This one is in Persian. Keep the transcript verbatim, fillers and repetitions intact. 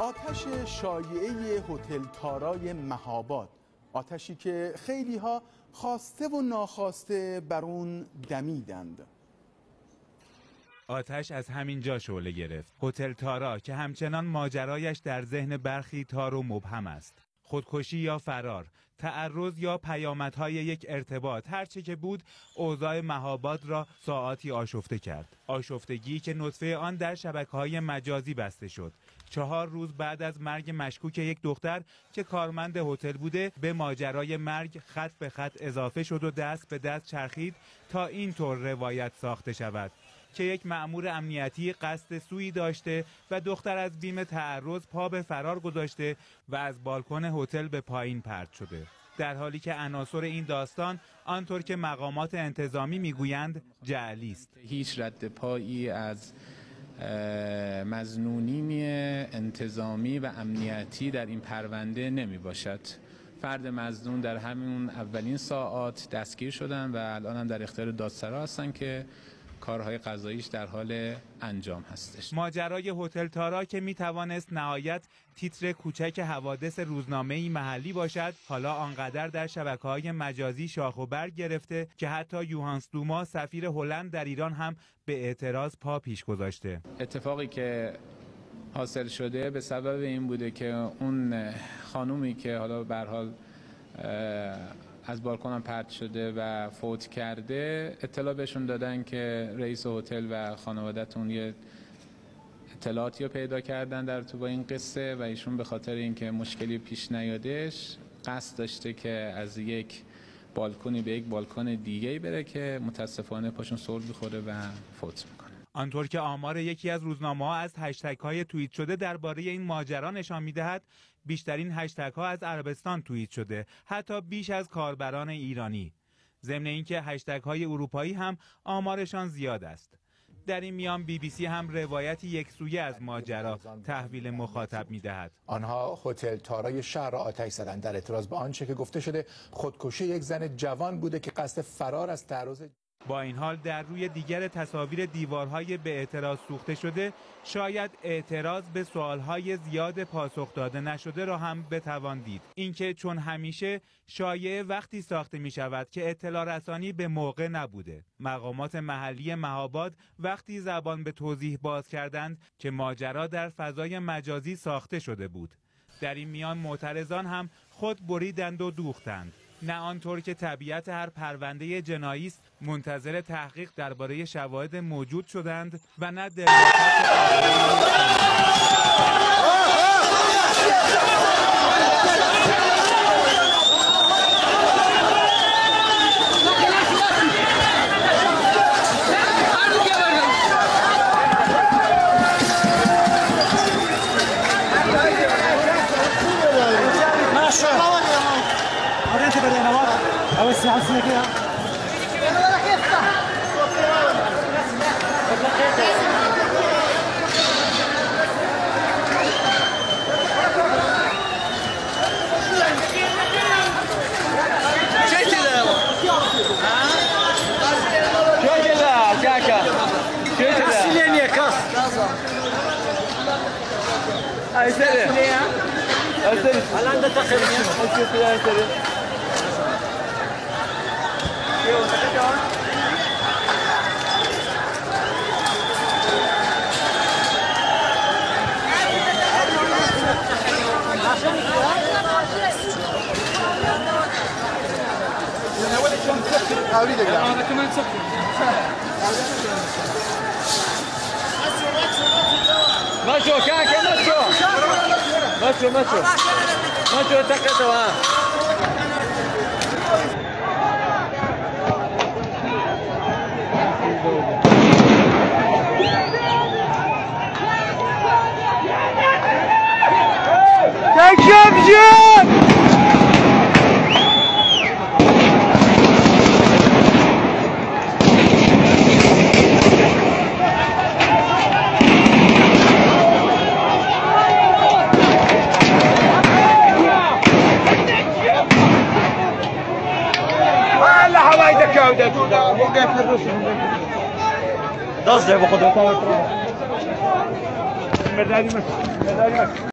آتش شایعه هتل تارای مهاباد، آتشی که خیلی ها خواسته و ناخواسته بر اون دمیدند. آتش از همین جا شعله گرفت. هتل تارا که همچنان ماجرایش در ذهن برخی تار و مبهم است. خودکشی یا فرار، تعرض یا پیامدهای یک ارتباط، هرچه که بود اوضاع مهاباد را ساعاتی آشفته کرد. آشفتگی که نطفه آن در شبکه‌های مجازی بسته شد. چهار روز بعد از مرگ مشکوک یک دختر که کارمند هتل بوده، به ماجرای مرگ خط به خط اضافه شد و دست به دست چرخید تا اینطور روایت ساخته شود که یک مأمور امنیتی قصد سویی داشته و دختر از بیم تعرض پا به فرار گذاشته و از بالکن هتل به پایین پرت شده، در حالی که عناصر این داستان آنطور که مقامات انتظامی میگویند جعلی است. هیچ رد پایی از مظنونین انتظامی و امنیتی در این پرونده نمی باشد. فرد مظنون در همین اولین ساعات دستگیر شدن و الان هم در اختیار دادسرا هستن که کارهای قضاییش در حال انجام هستش. ماجرای هتل تارا که می توانست نهایت تیتر کوچک حوادث روزنامه‌ای محلی باشد، حالا آنقدر در شبکه‌های مجازی شاخ و برگ گرفته که حتی یوهانس دوما سفیر هلند در ایران هم به اعتراض پا پیش گذاشته. اتفاقی که حاصل شده به سبب این بوده که اون خانومی که حالا به هر حال از بالکن پرت شده و فوت کرده، اطلاع بهشون دادن که رئیس هتل و خانواده‌تون یه اطلاعاتی رو پیدا کردن در تو با این قصه و ایشون به خاطر اینکه مشکلی پیش نیادش قصد داشته که از یک بالکنی به یک بالکن دیگه‌ای بره که متاسفانه پاشون سر می‌خوره و فوت میکنه. آنطور که آمار یکی از روزنامه‌ها از هشتگ‌های توییت شده درباره این ماجرا نشان می‌دهد، بیشترین هشتگ‌ها از عربستان توییت شده، حتی بیش از کاربران ایرانی. ضمن اینکه هشتگ‌های اروپایی هم آمارشان زیاد است. در این میان بی بی سی هم روایتی یکسویه از ماجرا تحویل مخاطب می‌دهد. آنها هتل تارای شهر را آتش زدند در اعتراض به آنچه که گفته شده خودکشی یک زن جوان بوده که قصد فرار از تعرض. با این حال در روی دیگر تصاویر دیوارهای به اعتراض سوخته شده، شاید اعتراض به سوالهای زیاد پاسخ داده نشده را هم بتوان دید. اینکه چون همیشه شایعه وقتی ساخته می شود که اطلاع رسانی به موقع نبوده. مقامات محلی مهاباد وقتی زبان به توضیح باز کردند که ماجرا در فضای مجازی ساخته شده بود. در این میان معترضان هم خود بریدند و دوختند. نه آنطور که طبیعت هر پرونده جنایی است منتظر تحقیق درباره شواهد موجود شدند و نه الان ده تخريج ماشو كاكا ماشو ماشو ماشو ماشو تكتوا دست ده بخدا تا